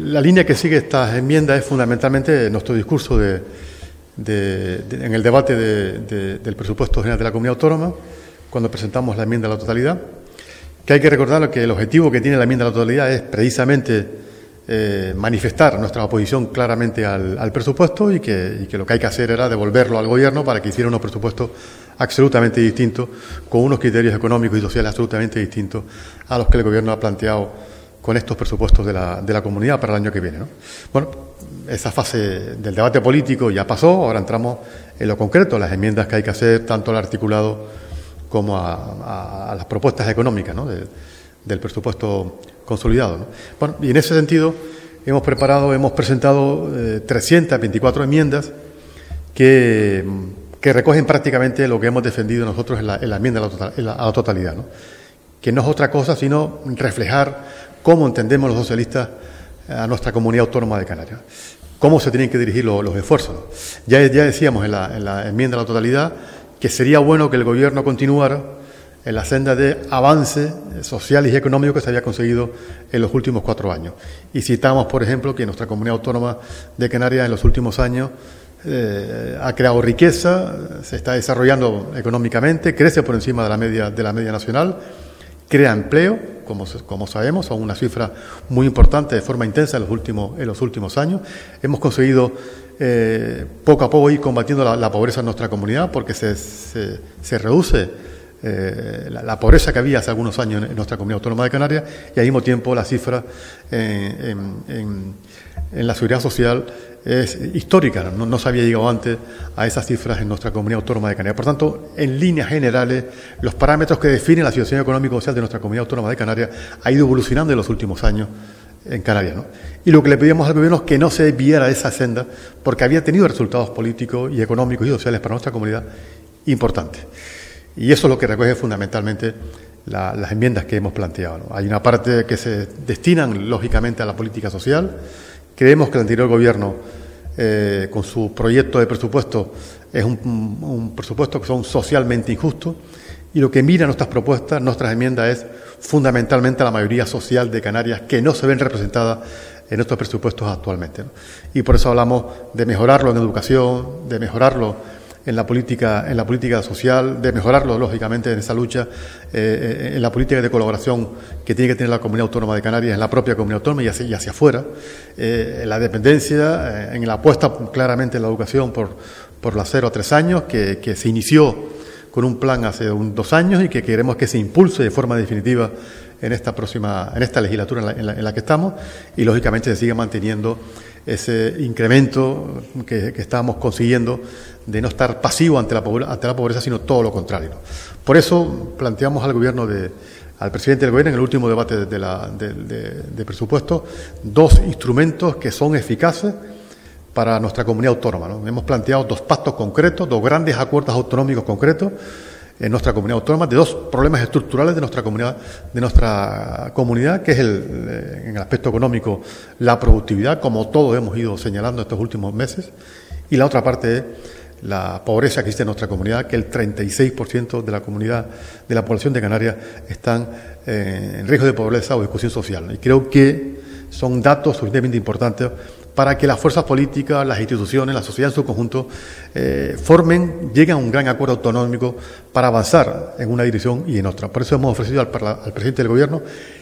La línea que sigue estas enmiendas es fundamentalmente nuestro discurso en el debate del presupuesto general de la Comunidad Autónoma, cuando presentamos la enmienda a la totalidad, que hay que recordar que el objetivo que tiene la enmienda a la totalidad es precisamente manifestar nuestra oposición claramente al presupuesto y que lo que hay que hacer era devolverlo al Gobierno para que hiciera unos presupuestos absolutamente distintos, con unos criterios económicos y sociales absolutamente distintos a los que el Gobierno ha planteado con estos presupuestos de la comunidad para el año que viene, ¿no? Bueno, esa fase del debate político ya pasó, ahora entramos en lo concreto, las enmiendas que hay que hacer, tanto al articulado como a las propuestas económicas, ¿no?, del presupuesto consolidado, ¿no? Bueno, y en ese sentido hemos presentado 324 enmiendas que recogen prácticamente lo que hemos defendido nosotros en la enmienda a la totalidad, ¿no?, que no es otra cosa sino reflejar cómo entendemos los socialistas a nuestra comunidad autónoma de Canarias, cómo se tienen que dirigir los esfuerzos. Ya decíamos en la enmienda a la totalidad que sería bueno que el Gobierno continuara en la senda de avance social y económico que se había conseguido en los últimos 4 años. Y citamos, por ejemplo, que nuestra comunidad autónoma de Canarias en los últimos años ha creado riqueza, se está desarrollando económicamente, crece por encima de la media nacional, crea empleo, como sabemos, son una cifra muy importante de forma intensa en los últimos años. Hemos conseguido poco a poco ir combatiendo la pobreza en nuestra comunidad, porque se reduce la pobreza que había hace algunos años en nuestra comunidad autónoma de Canarias, y al mismo tiempo la cifra en la seguridad social es histórica, no se había llegado antes a esas cifras en nuestra comunidad autónoma de Canarias. Por tanto, en líneas generales, los parámetros que definen la situación económico-social de nuestra comunidad autónoma de Canarias ha ido evolucionando en los últimos años en Canarias, ¿no? Y lo que le pedíamos al Gobierno es que no se desviara de esa senda, porque había tenido resultados políticos y económicos y sociales para nuestra comunidad importantes. Y eso es lo que recoge fundamentalmente las enmiendas que hemos planteado, ¿no? Hay una parte que se destinan, lógicamente, a la política social. Creemos que el anterior Gobierno, con su proyecto de presupuesto, es un presupuesto que son socialmente injustos, y lo que mira nuestras propuestas, nuestras enmiendas, es fundamentalmente a la mayoría social de Canarias, que no se ven representadas en estos presupuestos actualmente, ¿no? Y por eso hablamos de mejorarlo en educación, de mejorarlo en la política social, de mejorarlo, lógicamente, en esa lucha, en la política de colaboración que tiene que tener la Comunidad Autónoma de Canarias, en la propia Comunidad Autónoma y hacia afuera, en la dependencia, en la apuesta claramente en la educación por los 0 a 3 años, que se inició con un plan hace 2 años y que queremos que se impulse de forma definitiva en esta legislatura en la que estamos, y lógicamente se sigue manteniendo ese incremento que estamos consiguiendo de no estar pasivo ante la pobreza, sino todo lo contrario, ¿no? Por eso planteamos al presidente del Gobierno en el último debate de presupuesto 2 instrumentos que son eficaces para nuestra comunidad autónoma, ¿no? Hemos planteado 2 pactos concretos, 2 grandes acuerdos autonómicos concretos en nuestra comunidad autónoma, de 2 problemas estructurales de nuestra comunidad, que es en el aspecto económico, la productividad, como todos hemos ido señalando estos últimos meses, y la otra parte es la pobreza que existe en nuestra comunidad, que el 36% de la población de Canarias están en riesgo de pobreza o exclusión social, ¿no? Y creo que son datos suficientemente importantes para que las fuerzas políticas, las instituciones, la sociedad en su conjunto lleguen a un gran acuerdo autonómico para avanzar en una dirección y en otra. Por eso hemos ofrecido al presidente del Gobierno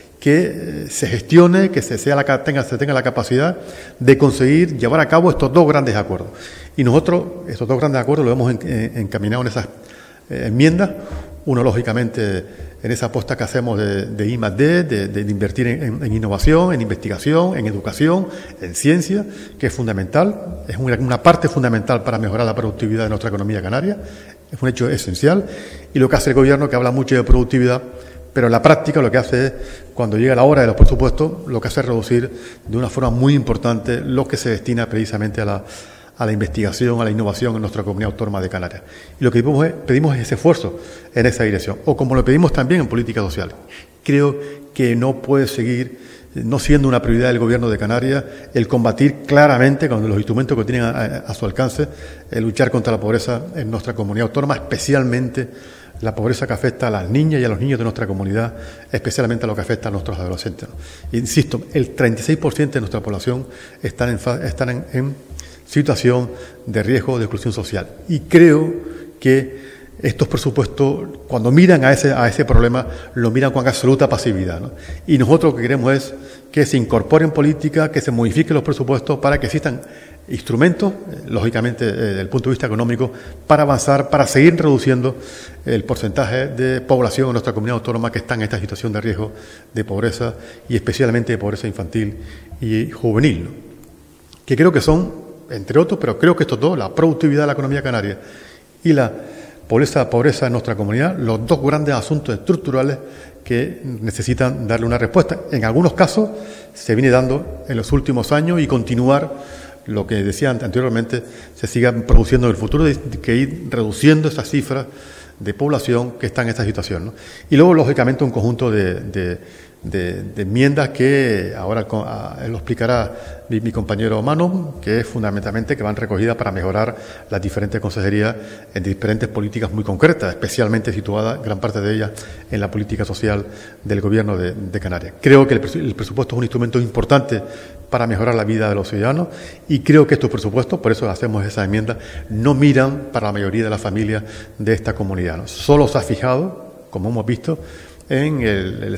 que se gestione, que se tenga la capacidad de conseguir llevar a cabo estos 2 grandes acuerdos. Y nosotros, estos 2 grandes acuerdos los hemos encaminado en esas enmiendas. Uno, lógicamente, en esa apuesta que hacemos de I+D, de invertir en innovación, en investigación, en educación, en ciencia, que es fundamental, es una parte fundamental para mejorar la productividad de nuestra economía canaria, es un hecho esencial. Y lo que hace el Gobierno, que habla mucho de productividad, pero en la práctica lo que hace es, cuando llega la hora de los presupuestos, lo que hace es reducir de una forma muy importante lo que se destina precisamente a la investigación, a la innovación en nuestra comunidad autónoma de Canarias. Y lo que pedimos es ese esfuerzo en esa dirección, o como lo pedimos también en política social. Creo que no puede seguir no siendo una prioridad del Gobierno de Canarias el combatir claramente con los instrumentos que tienen a su alcance, el luchar contra la pobreza en nuestra comunidad autónoma, especialmente la pobreza que afecta a las niñas y a los niños de nuestra comunidad, especialmente a lo que afecta a nuestros adolescentes, ¿no? Insisto, el 36% de nuestra población están en situación de riesgo de exclusión social. Y creo que estos presupuestos, cuando miran a ese problema, lo miran con absoluta pasividad, ¿no? Y nosotros lo que queremos es que se incorporen políticas, que se modifiquen los presupuestos para que existan instrumentos, lógicamente desde el punto de vista económico, para avanzar, para seguir reduciendo el porcentaje de población en nuestra comunidad autónoma que está en esta situación de riesgo de pobreza y especialmente de pobreza infantil y juvenil, ¿no? Que creo que son, entre otros, pero creo que estos dos, la productividad de la economía canaria y la pobreza en nuestra comunidad, los dos grandes asuntos estructurales que necesitan darle una respuesta. En algunos casos se viene dando en los últimos años y continuar lo que decía anteriormente, se siga produciendo en el futuro, de que ir reduciendo esas cifras de población que está en esta situación, ¿no? Y luego, lógicamente, un conjunto de enmiendas que ahora lo explicará mi compañero Manu, que es fundamentalmente que van recogidas para mejorar las diferentes consejerías en diferentes políticas muy concretas, especialmente situadas, gran parte de ellas, en la política social del Gobierno de Canarias. Creo que el presupuesto es un instrumento importante para mejorar la vida de los ciudadanos y creo que estos presupuestos, por eso hacemos esa enmienda, no miran para la mayoría de las familias de esta comunidad, ¿no? Solo se ha fijado, como hemos visto, en el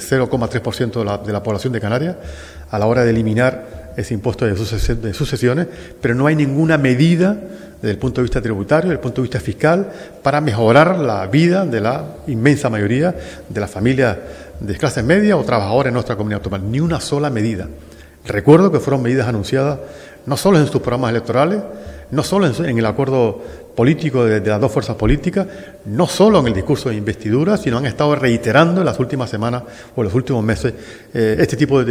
0,3% de la población de Canarias a la hora de eliminar ese impuesto de sucesiones, pero no hay ninguna medida desde el punto de vista tributario, desde el punto de vista fiscal, para mejorar la vida de la inmensa mayoría de las familias de clase media o trabajadores en nuestra comunidad autónoma. Ni una sola medida. Recuerdo que fueron medidas anunciadas no solo en sus programas electorales, no solo en el acuerdo político de las dos fuerzas políticas, no solo en el discurso de investidura, sino han estado reiterando en las últimas semanas o en los últimos meses este tipo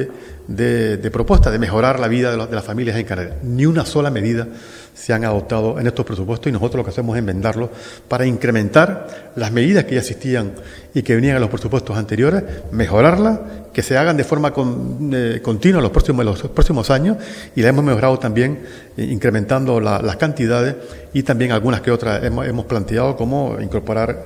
de propuestas de mejorar la vida de las familias en Canarias. Ni una sola medida se han adoptado en estos presupuestos y nosotros lo que hacemos es enmendarlos para incrementar las medidas que ya existían y que venían en los presupuestos anteriores, mejorarlas, que se hagan de forma continua en los próximos años, y la hemos mejorado también incrementando las cantidades y también algunas que otras hemos planteado, como incorporar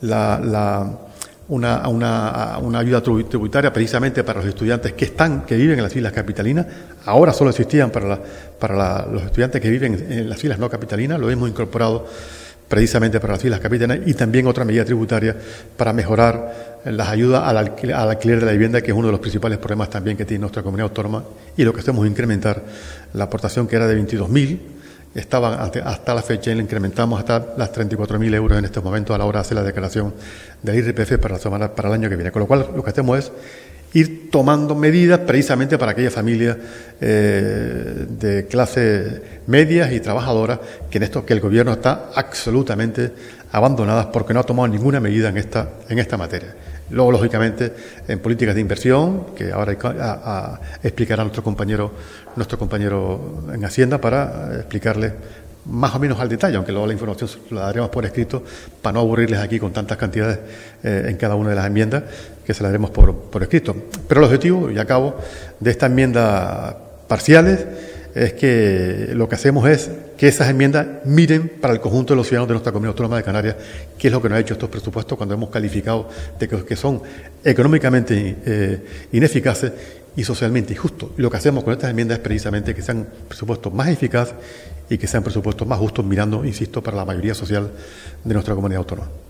una ayuda tributaria precisamente para los estudiantes que viven en las islas capitalinas. Ahora solo existían para los estudiantes que viven en las islas no capitalinas, lo hemos incorporado precisamente para las islas capitalinas, y también otra medida tributaria para mejorar las ayudas al alquiler de la vivienda, que es uno de los principales problemas también que tiene nuestra comunidad autónoma, y lo que hacemos es incrementar la aportación, que era de 22.000, estaba hasta la fecha, y la incrementamos hasta las 34.000 euros en este momento a la hora de hacer la declaración del IRPF para el año que viene. Con lo cual, lo que hacemos es ir tomando medidas precisamente para aquellas familias de clase medias y trabajadoras que el Gobierno está absolutamente abandonadas porque no ha tomado ninguna medida en esta materia. Luego, lógicamente, en políticas de inversión, que ahora explicará nuestro compañero en Hacienda para explicarle más o menos al detalle, aunque luego la información la daremos por escrito para no aburrirles aquí con tantas cantidades en cada una de las enmiendas, que se las daremos por escrito. Pero el objetivo, y acabo, de estas enmiendas parciales es que lo que hacemos es que esas enmiendas miren para el conjunto de los ciudadanos de nuestra comunidad autónoma de Canarias, que es lo que nos ha hecho estos presupuestos cuando hemos calificado de que son económicamente ineficaces y socialmente injustos. Y lo que hacemos con estas enmiendas es precisamente que sean presupuestos más eficaces y que sean presupuestos más justos, mirando, insisto, para la mayoría social de nuestra comunidad autónoma.